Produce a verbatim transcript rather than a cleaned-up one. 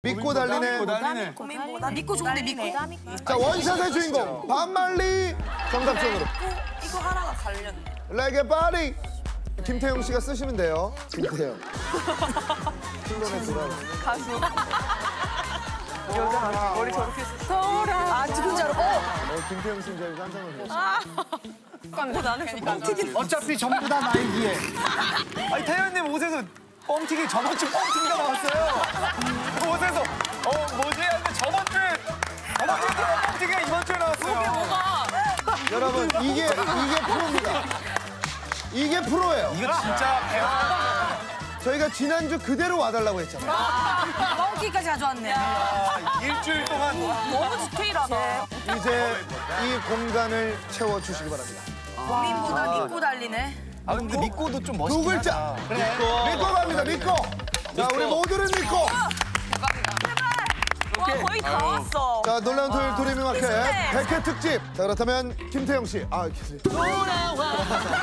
믿고 달리네. 나 믿고 좋은데 믿고. 자, 원샷의 주인공 반말리 정답전으로. 이거 하나가 갈렸네. 레게 파리. 김태형 씨가 쓰시면 돼요. 김태형. 클론에 돌아가. 가수. 여자 머리 저렇게 서울아. 아 진짜로. 어. 어, 김태형 씨인 줄 알고 깜짝 놀랐어. 아. 나는 뻥튀기. 어차피 전부 다 나이기에. 아니 태연님 옷에서 뻥튀기 저번 주 뻥튀기가 나왔어요. 옷에서 어 뭐지? 근데 저번 주에 저번 주에 뻥튀기가 이번 주에 나왔어요. 이게 뭐가? 여러분 이게 이게 프로입니다. 이게 프로예요. 이거 진짜 배워. 저희가 지난주 그대로 와달라고 했잖아요. 뻥튀기까지 가져왔네. 일주일 동안 너무 디테일하다. 이제 이 공간을 채워주시기 바랍니다. 고민보다 믿고 달리네. 아 근데 믿고도 좀 멋있긴 두 글자. 하다. 믿고. 믿고 갑니다. 믿고. 자, 우리 모두를 믿고. 와 거의 다 왔어. 자, 놀라운 토요일 도레미 마켓 비슷해. 백 회 특집. 자, 그렇다면 김태형 씨. 아, 계세요. 돌아와.